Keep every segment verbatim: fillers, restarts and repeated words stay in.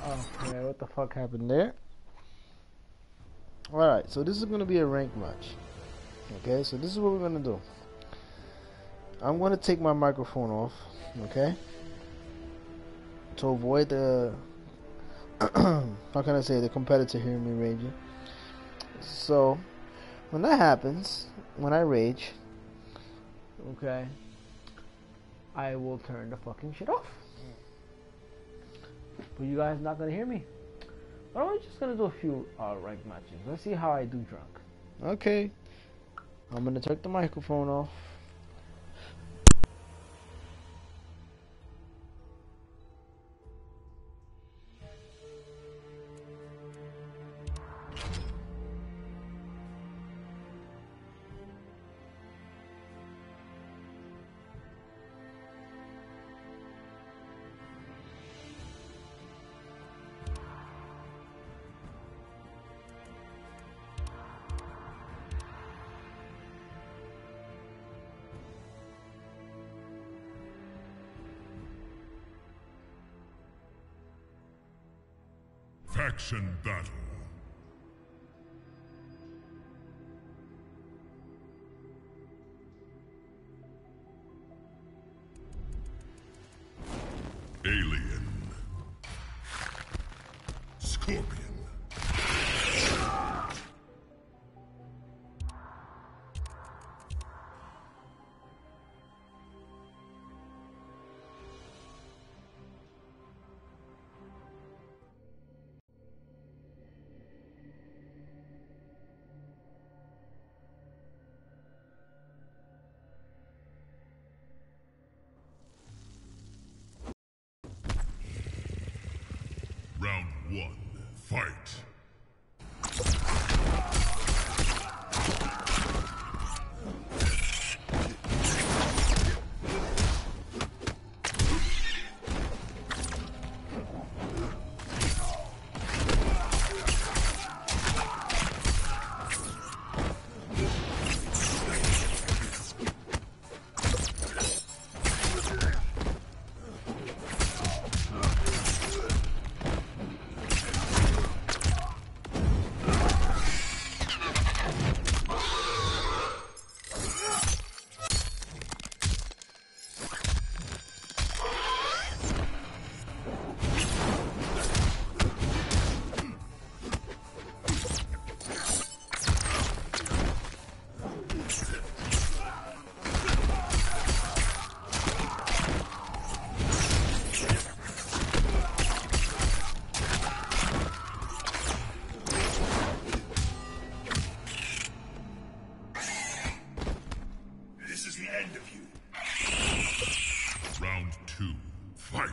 Okay, what the fuck happened there? Alright, so this is going to be a rank match. Okay, so this is what we're going to do. I'm going to take my microphone off, okay? To avoid the, how can I say, the competitor hearing me raging. So, when that happens, when I rage, okay, I will turn the fucking shit off. But you guys not gonna hear me. But I'm just gonna do a few uh, ranked matches. Let's see how I do drunk. Okay, I'm gonna turn the microphone off. Faction battle. Alien. Scorpion. Round one, fight! Round two, fight!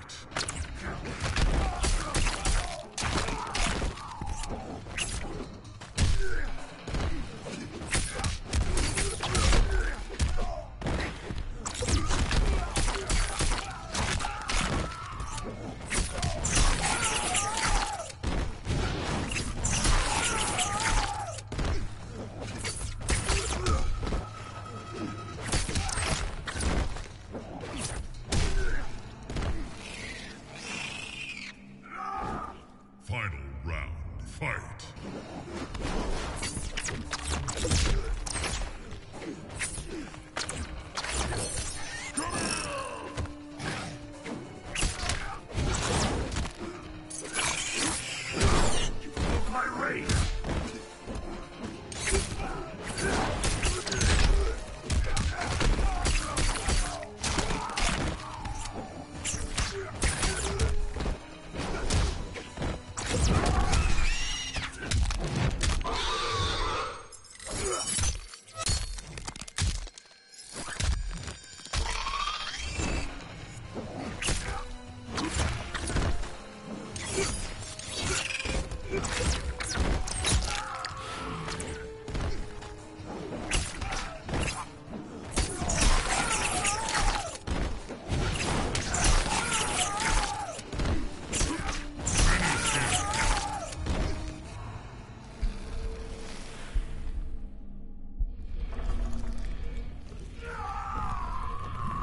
Final round, fight!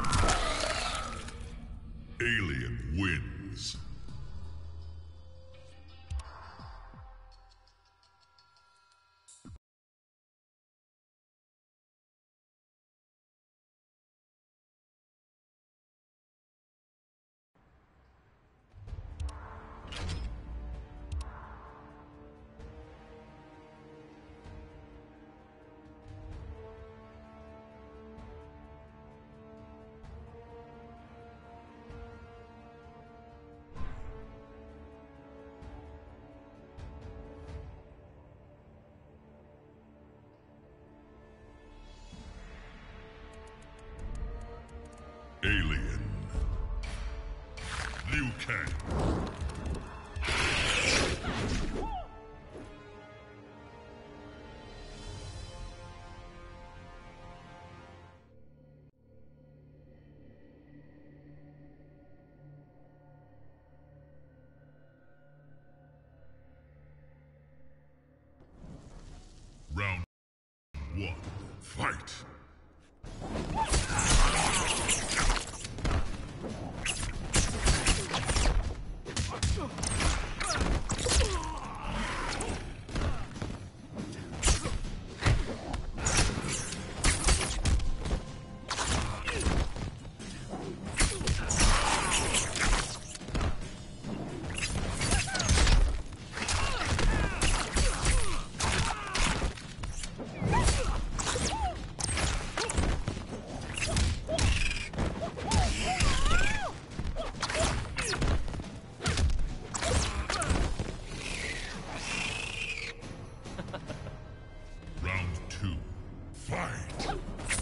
Alien wins. Fight! Round two, fight!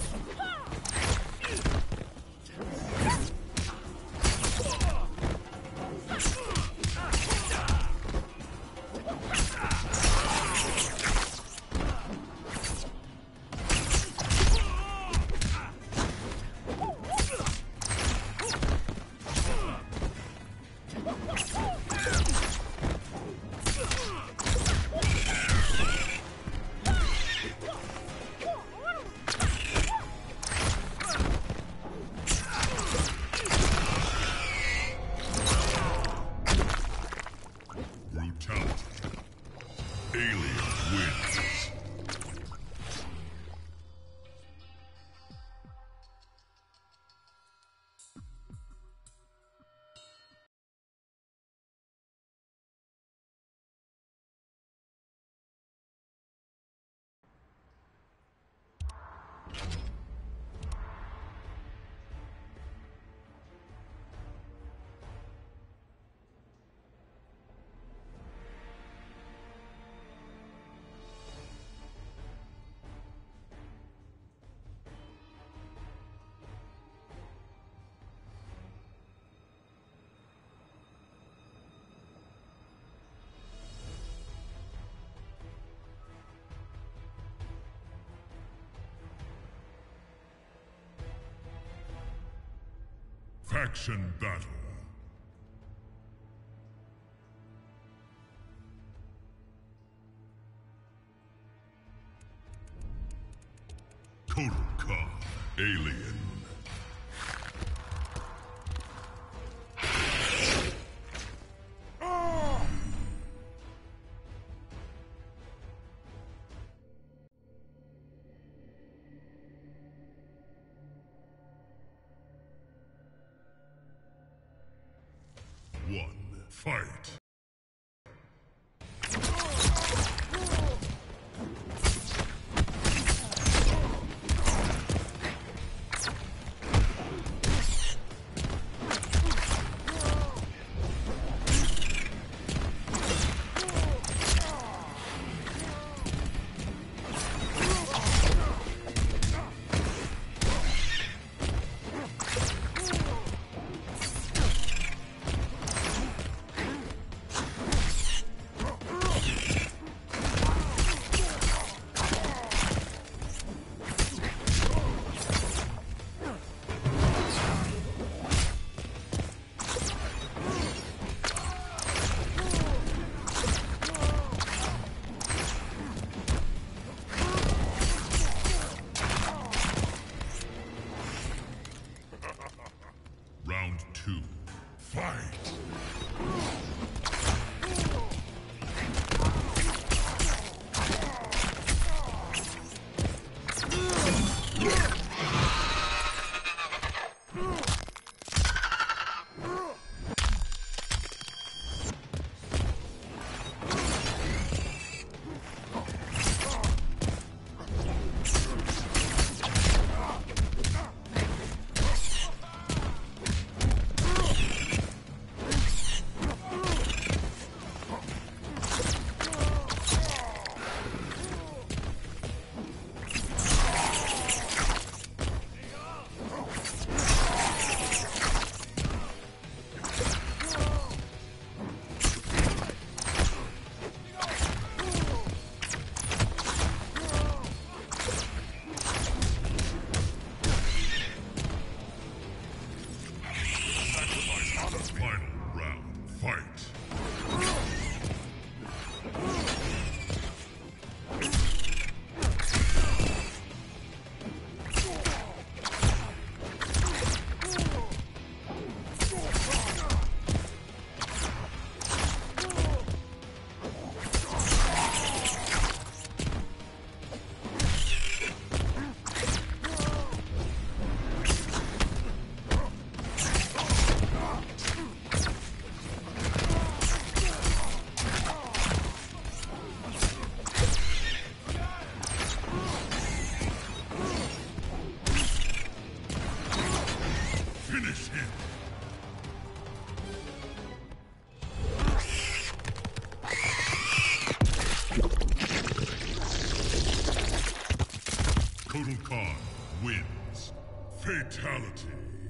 Brutality. Alien wins. Faction battle. Total Car Alien. One, fight! Round two, fight! Fatality.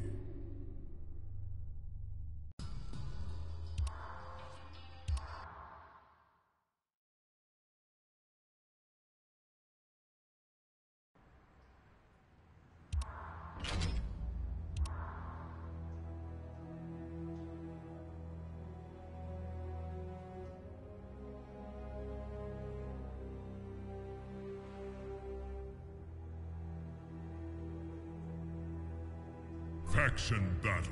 Faction battle.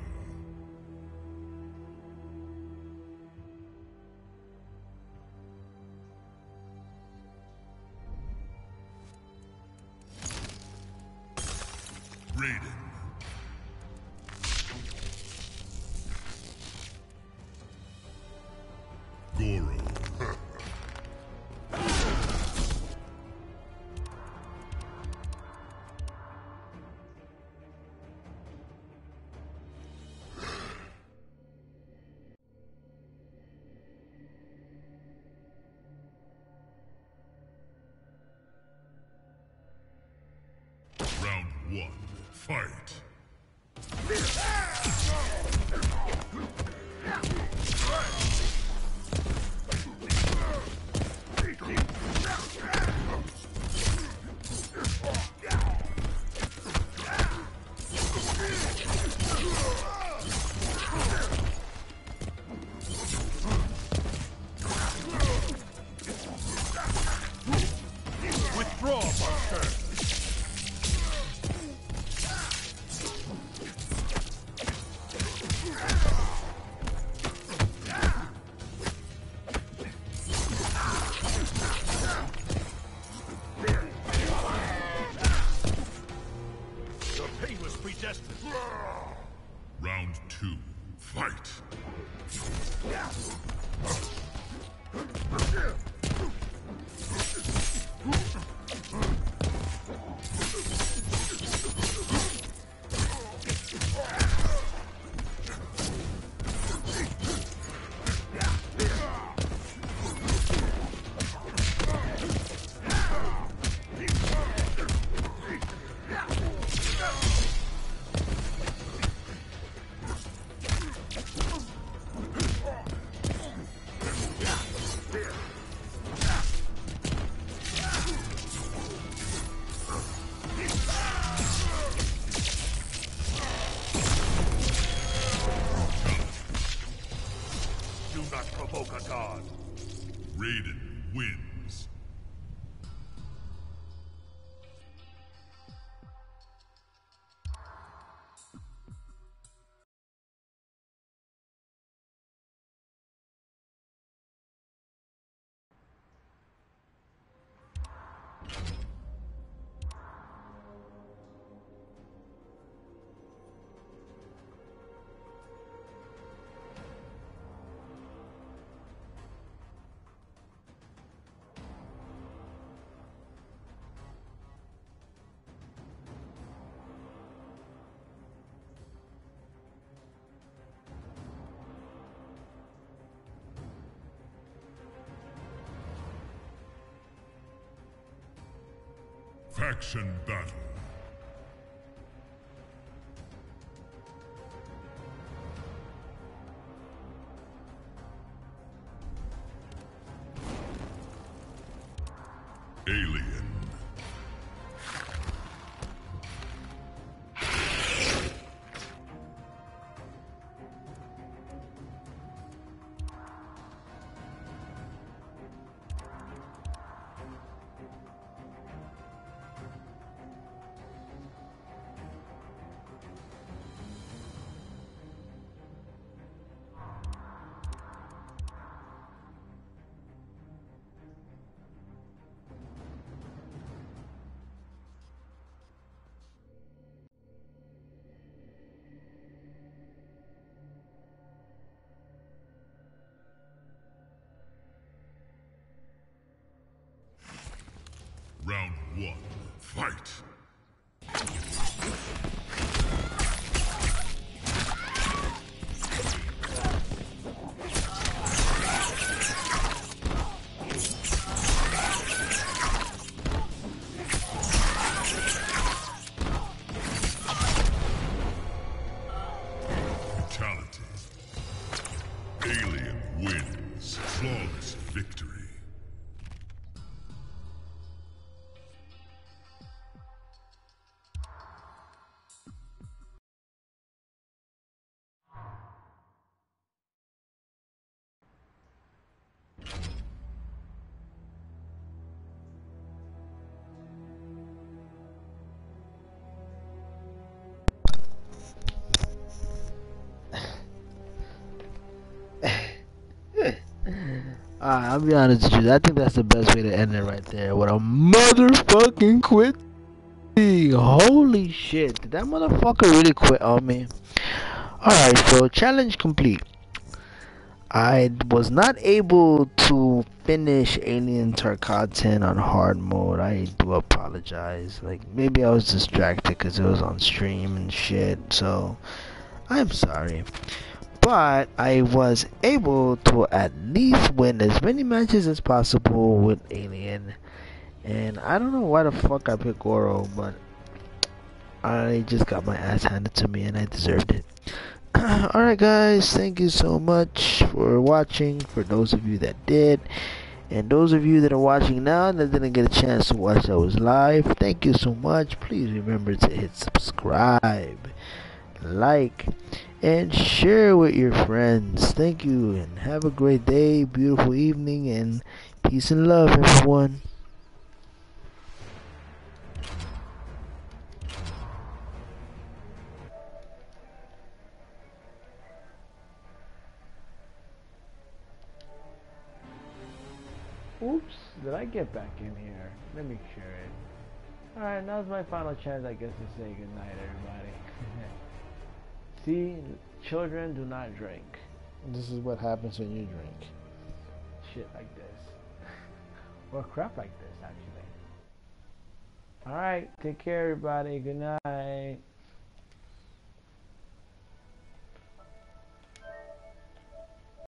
Raiden. Goro. Round one, fight! Withdraw, monster! Your pain was predestined. Round two, fight! Do not provoke a god. Raiden wins. Faction battle. Alien. Round one, fight! Alright, I'll be honest with you. I think that's the best way to end it right there. With a motherfucking quit. Holy shit. Did that motherfucker really quit on me? Alright, so challenge complete. I was not able to finish Alien Tarkatan on hard mode. I do apologize. Like, maybe I was distracted because it was on stream and shit. So, I'm sorry. But I was able to at least win as many matches as possible with Alien. And I don't know why the fuck I picked Goro, but I just got my ass handed to me and I deserved it. Alright guys, thank you so much for watching, for those of you that did. And those of you that are watching now that didn't get a chance to watch that was live, thank you so much. Please remember to hit subscribe, like, and share with your friends. Thank you and have a great day, beautiful evening, and peace and love, everyone. Oops, did I get back in here? Let me share it. Alright, now's my final chance, I guess, to say goodnight, everybody. See, children do not drink. This is what happens when you drink. Shit like this. Or crap like this, actually. Alright, take care, everybody. Good night.